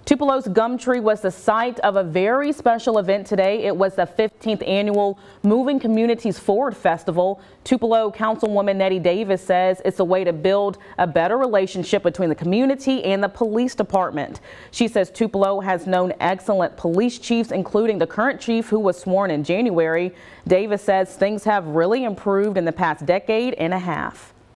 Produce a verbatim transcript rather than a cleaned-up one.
Tupelo's Gum Tree was the site of a very special event today. It was the fifteenth annual Moving Communities Forward Festival. Tupelo Councilwoman Nettie Davis says it's a way to build a better relationship between the community and the police department. She says Tupelo has known excellent police chiefs, including the current chief who was sworn in January. Davis says things have really improved in the past decade and a half.